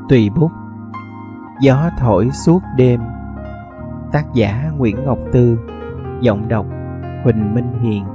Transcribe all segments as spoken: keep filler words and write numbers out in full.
Tùy bút. Gió thổi suốt đêm. Tác giả Nguyễn Ngọc Tư. Giọng đọc Huỳnh Minh Hiền.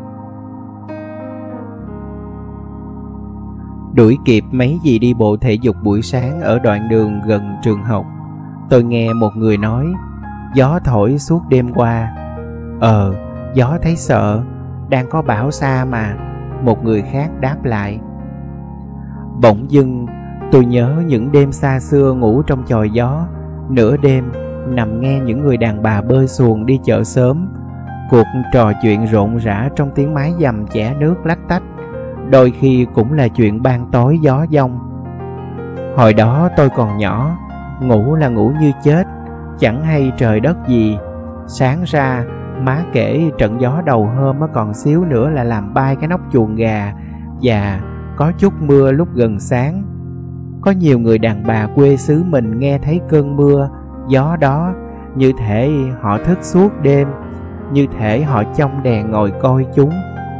Đuổi kịp mấy dì đi bộ thể dục buổi sáng ở đoạn đường gần trường học, tôi nghe một người nói: gió thổi suốt đêm qua. Ờ, gió thấy sợ, đang có bão xa mà, một người khác đáp lại. Bỗng dưng tôi nhớ những đêm xa xưa ngủ trong chòi gió, nửa đêm nằm nghe những người đàn bà bơi xuồng đi chợ sớm, cuộc trò chuyện rộn rã trong tiếng mái dầm chẻ nước lách tách, đôi khi cũng là chuyện ban tối gió giông. Hồi đó tôi còn nhỏ, ngủ là ngủ như chết, chẳng hay trời đất gì. Sáng ra má kể trận gió đầu hôm còn xíu nữa là làm bay cái nóc chuồng gà, và có chút mưa lúc gần sáng. Có nhiều người đàn bà quê xứ mình nghe thấy cơn mưa, gió đó, như thể họ thức suốt đêm, như thể họ trong đèn ngồi coi chúng.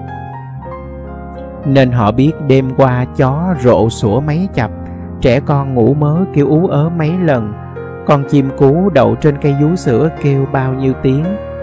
Nên họ biết đêm qua chó rộ sủa mấy chập, trẻ con ngủ mớ kêu ú ớ mấy lần, con chim cú đậu trên cây vú sữa kêu bao nhiêu tiếng.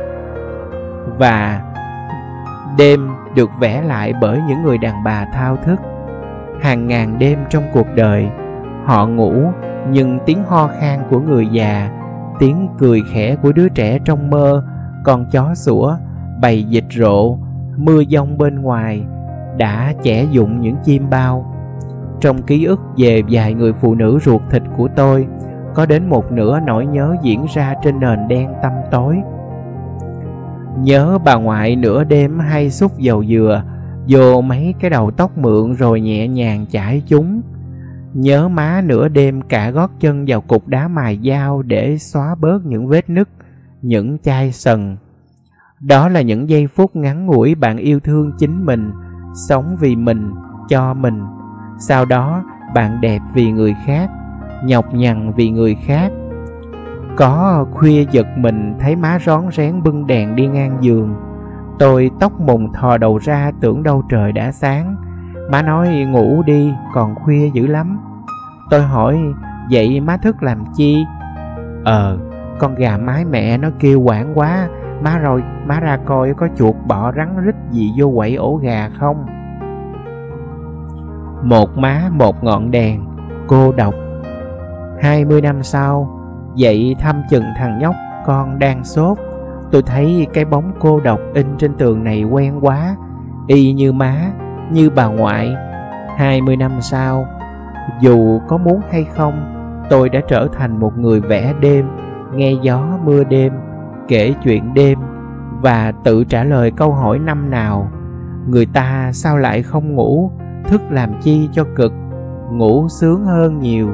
Và đêm được vẽ lại bởi những người đàn bà thao thức. Hàng ngàn đêm trong cuộc đời, họ ngủ, nhưng tiếng ho khan của người già, tiếng cười khẽ của đứa trẻ trong mơ, con chó sủa, bầy dịch rộ, mưa giông bên ngoài đã chẻ dụng những chim bao. Trong ký ức về vài người phụ nữ ruột thịt của tôi, có đến một nửa nỗi nhớ diễn ra trên nền đen tăm tối. Nhớ bà ngoại nửa đêm hay xúc dầu dừa vô mấy cái đầu tóc mượn rồi nhẹ nhàng chải chúng. Nhớ má nửa đêm cả gót chân vào cục đá mài dao để xóa bớt những vết nứt, những chai sần. Đó là những giây phút ngắn ngủi bạn yêu thương chính mình, sống vì mình, cho mình. Sau đó bạn đẹp vì người khác, nhọc nhằn vì người khác. Có khuya giật mình thấy má rón rén bưng đèn đi ngang giường. Tôi tóc mùng thò đầu ra tưởng đâu trời đã sáng. Má nói ngủ đi, còn khuya dữ lắm. Tôi hỏi vậy má thức làm chi? Ờ, con gà mái mẹ nó kêu quảng quá, má rồi má ra coi có chuột bọ rắn rít gì vô quậy ổ gà không. Một má một ngọn đèn, cô độc. Hai mươi năm sau, dậy thăm chừng thằng nhóc con đang sốt. Tôi thấy cái bóng cô độc in trên tường này quen quá, y như má, như bà ngoại. Hai mươi năm sau, dù có muốn hay không, tôi đã trở thành một người vẽ đêm, nghe gió mưa đêm, kể chuyện đêm, và tự trả lời câu hỏi năm nào: người ta sao lại không ngủ, thức làm chi cho cực, ngủ sướng hơn nhiều.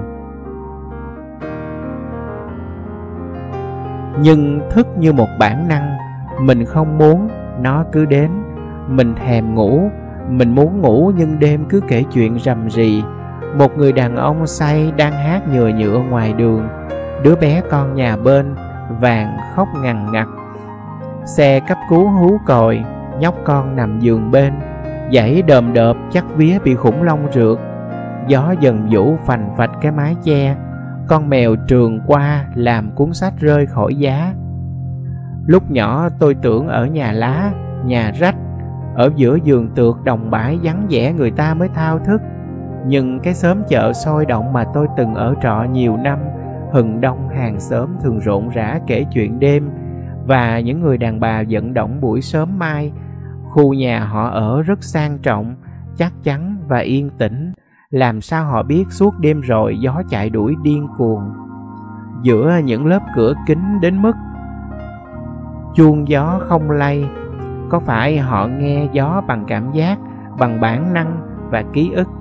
Nhưng thức như một bản năng, mình không muốn, nó cứ đến. Mình thèm ngủ, mình muốn ngủ nhưng đêm cứ kể chuyện rầm rì. Một người đàn ông say đang hát nhừa nhựa ngoài đường, đứa bé con nhà bên vàng khóc ngằn ngặt. Xe cấp cứu hú còi, nhóc con nằm giường bên, dãy đờm đợp chắc vía bị khủng long rượt. Gió dần vũ phành phạch cái mái che, con mèo trườn qua làm cuốn sách rơi khỏi giá. Lúc nhỏ tôi tưởng ở nhà lá, nhà rách, ở giữa giường tược đồng bãi vắng vẻ người ta mới thao thức. Nhưng cái xóm chợ sôi động mà tôi từng ở trọ nhiều năm, hừng đông hàng xóm thường rộn rã kể chuyện đêm, và những người đàn bà vận động buổi sớm mai. Khu nhà họ ở rất sang trọng, chắc chắn và yên tĩnh. Làm sao họ biết suốt đêm rồi gió chạy đuổi điên cuồng giữa những lớp cửa kính đến mức chuông gió không lay? Có phải họ nghe gió bằng cảm giác, bằng bản năng và ký ức?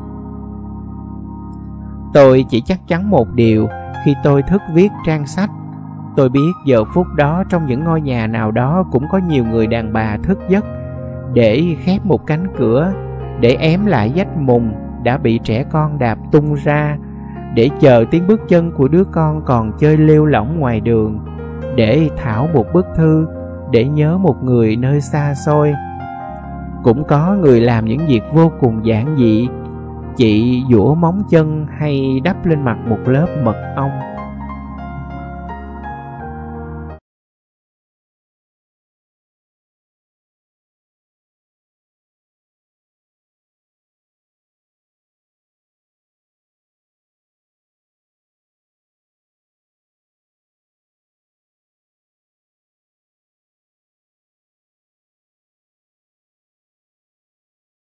Tôi chỉ chắc chắn một điều khi tôi thức viết trang sách. Tôi biết giờ phút đó trong những ngôi nhà nào đó cũng có nhiều người đàn bà thức giấc để khép một cánh cửa, để ém lại vách mùng đã bị trẻ con đạp tung ra, để chờ tiếng bước chân của đứa con còn chơi lêu lỏng ngoài đường, để thảo một bức thư, để nhớ một người nơi xa xôi. Cũng có người làm những việc vô cùng giản dị, Chị giũa móng chân hay đắp lên mặt một lớp mật ong.